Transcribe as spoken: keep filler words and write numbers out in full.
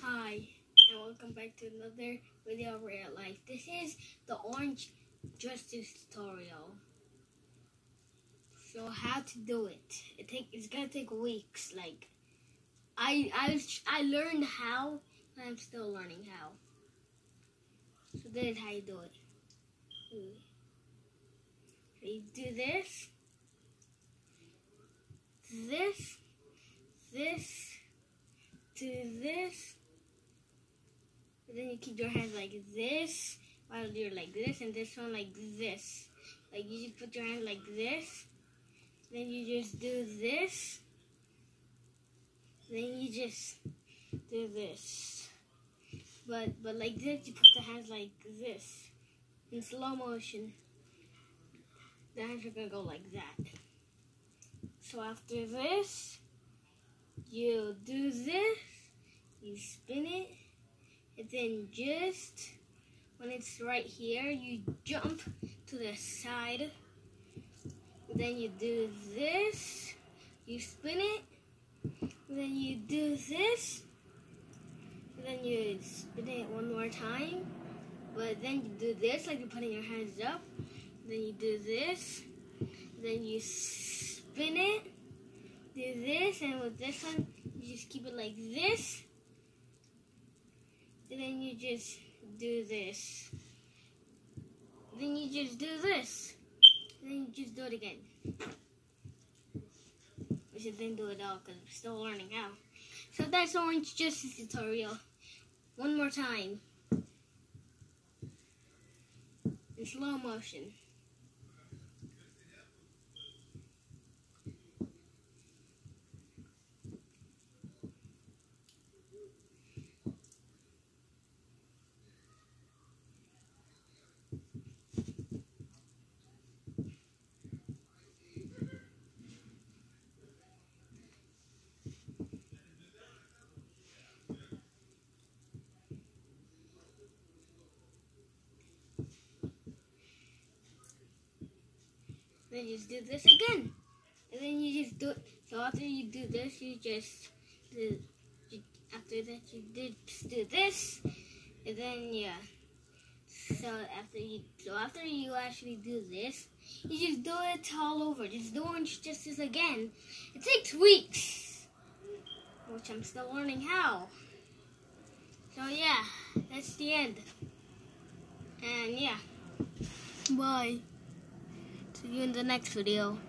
Hi, and welcome back to another video of real life. This is the orange justice tutorial. So how to do it? It take it's gonna take weeks. Like I I I learned how, and I'm still learning how. So this is how you do it. So you do this, this, this, do this. And then you keep your hands like this, while you're like this, and this one like this. Like you just put your hand like this, then you just do this, then you just do this. But but like this, you put the hands like this in slow motion. The hands are gonna go like that. So after this, you do this, you spin it. And then just when it's right here, you jump to the side. And then you do this, you spin it. And then you do this. And then you spin it one more time. But then you do this, like you're putting your hands up. And then you do this. And then you spin it. Do this, and with this one, you just keep it like this. And then you just do this. Then you just do this. And then you just do it again. We should then do it all because we're still learning how. So that's orange justice tutorial. One more time. In slow motion. Then you just do this again, and then you just do it. So after you do this, you just do. You, after that, you did do this, and then yeah. So after you, so after you actually do this, you just do it all over. Just do orange justice again. It takes weeks, which I'm still learning how. So yeah, that's the end. And yeah, bye. See you in the next video.